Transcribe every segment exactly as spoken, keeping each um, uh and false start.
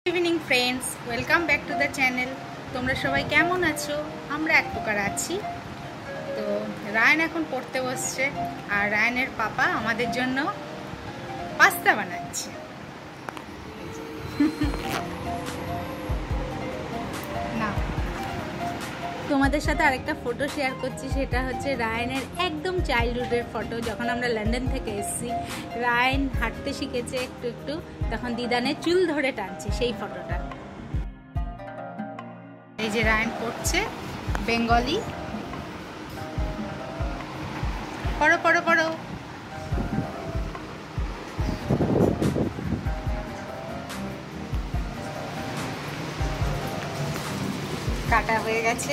Evening friends, welcome back to the channel. তোমরা সবাই কেমন আছো? আমরা এক প্রকার আছি। তো রায়ান এখন পড়তে বসছে, আর রায়ানের পাপা আমাদের জন্য পাস্তা বানাচ্ছে। না, তোমাদের সাথে আরেকটা ফটো শেয়ার করছি, সেটা হচ্ছে রায়ানের একদম চাইল্ডহুডের ফটো। যখন আমরা লন্ডন থেকে এসেছি, রায়ান হাঁটতে শিখেছে একটু একটু, তখন দিদানের চুল ধরে টানছে, সেই ফটোটা। এই যে রায়ান পড়ছে বেঙ্গলি। পড়ো পড়ো পড়ো। কাটা হয়ে গেছে,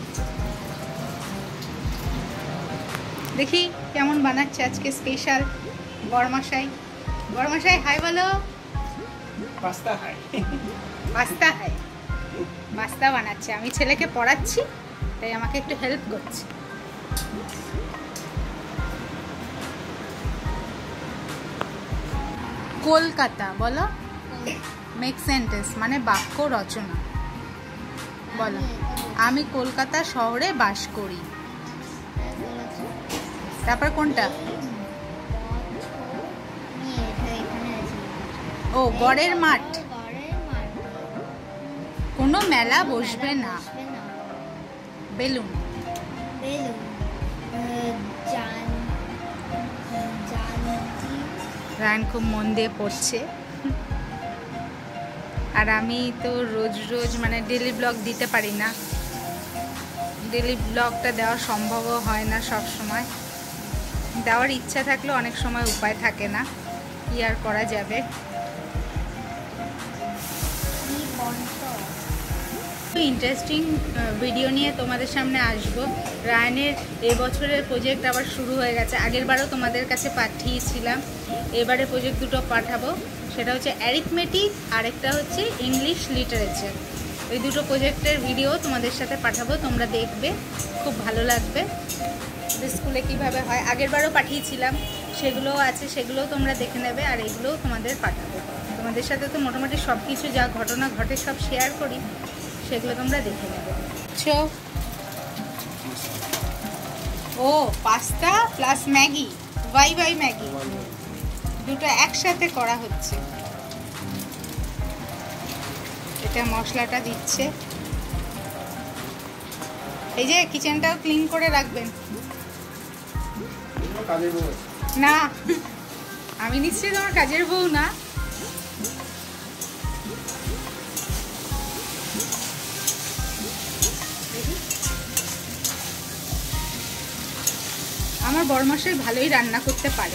দেখি কেমন বানাচ্ছে আজকে স্পেশাল। বড়মশাই, বড়মশাই হাই বলো। Pasta hi. Pasta hi, pasta বানাচ্ছে। আমি ছেলেকে পড়াচ্ছি, তাই আমাকে একটু হেল্প করছে। কলকাতা বলো। মেক সেন্টেন্স মানে বাক্য রচনা। বলো, আমি কলকাতা শহরে বাস করি। তারপর কোনটা? ও, গড়ের মাঠ। কোনো মেলা বসবে না। বেলুন। রায়ান খুব মন দিয়ে পড়ছে। আর আমি তো রোজ রোজ মানে ডেলি ব্লগ দিতে পারি না। ডেলি ব্লগটা দেওয়া সম্ভবও হয় না সব সময়। দেওয়ার ইচ্ছা থাকলেও অনেক সময় উপায় থাকে না, কি আর করা যাবে। ইন্টারেস্টিং ভিডিও নিয়ে তোমাদের সামনে আসব। রায়ানের এবছরের প্রজেক্ট আবার শুরু হয়ে গেছে। আগের বারও তোমাদের কাছে পাঠিয়েছিলাম, এবারে প্রজেক্ট দুটো পাঠাবো। সেটা হচ্ছে অ্যারিথমেটিক, আর একটা হচ্ছে ইংলিশ লিটারেচার। এই দুটো প্রজেক্টের ভিডিও তোমাদের সাথে পাঠাবো, তোমরা দেখবে, খুব ভালো লাগবে। স্কুলে কিভাবে হয় আগের বারও পাঠিয়েছিলাম, সেগুলোও আছে, সেগুলোও তোমরা দেখে নেবে। আর এগুলোও তোমাদের পাঠাবো। তোমাদের সাথে তো মোটামুটি সব কিছু যা ঘটনা ঘটে সব শেয়ার করি, সেগুলো তোমরা দেখে নেবে। ও, pasta plus Maggi, Wai Wai Maggi, দুটো একসাথে করা হচ্ছে। এটা মশলাটা দিচ্ছে। এই যে কিচেনটাও ক্লিন করে রাখবেন। না, আমি নিশ্চয়ই তোমার কাজের বউ না। আমার বড়মশাই ভালোই রান্না করতে পারে।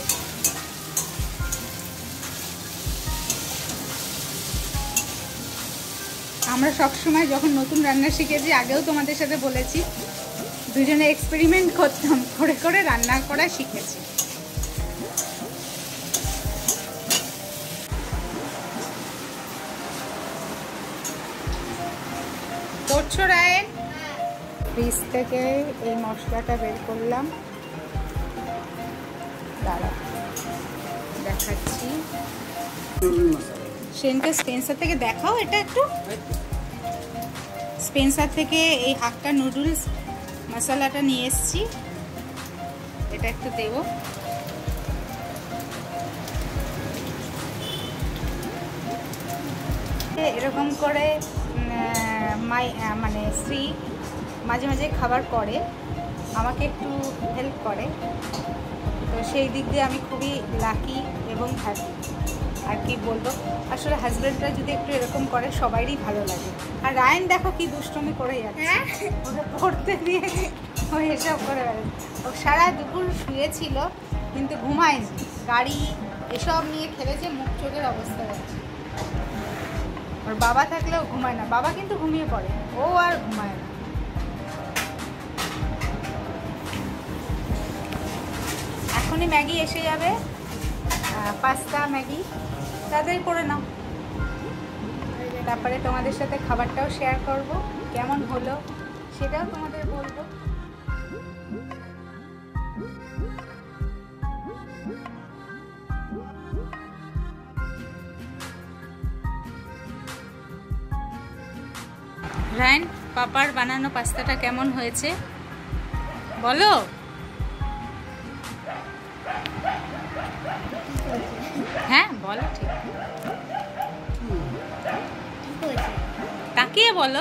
আমরা সবসময় যখন নতুন রান্না শিখেছি, আগেও তোমাদের সাথে বলেছি, দুজনে এক্সপেরিমেন্ট করতাম, করে করে রান্না করা শিখেছি। করছো রায়ন? ফ্রিজ থেকে এই মশলাটা বের করলাম, দাঁড়া দেখাচ্ছি। সেন্টার স্পেন্সার থেকে দেখাও, এটা একটু স্পেন্সার থেকে এই হাক্কা নুডলস মশলাটা নিয়ে এসেছি, এটা একটু দেব। এরকম করে মাই মানে শ্রী মাঝে মাঝে খাবার করে, আমাকে একটু হেল্প করে। তো সেই দিক দিয়ে আমি খুবই লাকি এবং হ্যাপি। আর কি বলবো, আসলে হাজব্যান্ডরা যদি একটু এরকম করে সবারই ভালো লাগে। আর রায়ান দেখো কি দুষ্টুমি করে যাচ্ছে, ওকে পড়তে দিয়ে ও এসব করে বেড়াচ্ছে। ও সারা দুপুর শুয়েছিল কিন্তু ঘুমায়নি, গাড়ি এসব নিয়ে খেলেছে, মুখ চোখের অবস্থা যাচ্ছে। ওর বাবা থাকলেও ঘুমায় না, বাবা কিন্তু ঘুমিয়ে পড়ে, ও আর ঘুমায় না। এখনই ম্যাগি এসে যাবে, পাস্তা ম্যাগি, তাড়াতাড়ি করে নাও। তারপরে তোমাদের সাথে খাবারটাও শেয়ার করব, কেমন হলো সেটাও তোমাদের বলবো। রায়ন, পাপার বানানো পাস্তাটা কেমন হয়েছে বলো। হ্যাঁ বলো, ঠিক তাকিয়ে বলো।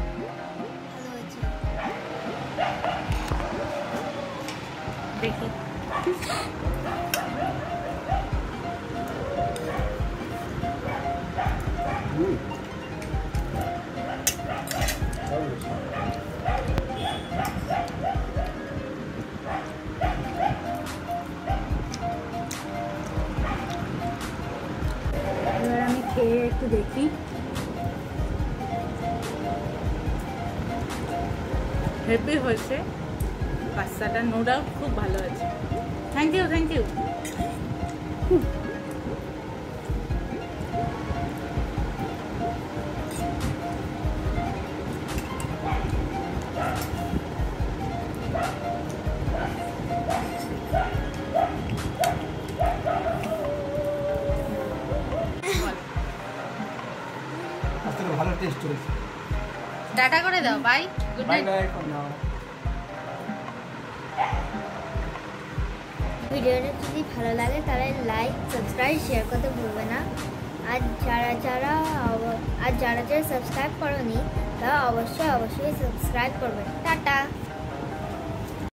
দেখি এবার আমি খেয়ে একটু দেখি। হেভি হয়েছে পাস্তাটা, নো ডাউট খুব ভালো আছে। Thank you thank you. পাস্তাটা ভালো টেস্ট হয়েছে। টাটা করে দাও, bye, good bye night. Bye for now. ভিডিওটা যদি ভালো লাগে তাহলে লাইক সাবস্ক্রাইব শেয়ার করতে ভুলবে না। আর যারা যারা অব- আর যারা যারা সাবস্ক্রাইব করনি তারা অবশ্যই অবশ্যই সাবস্ক্রাইব করবে। টাটা।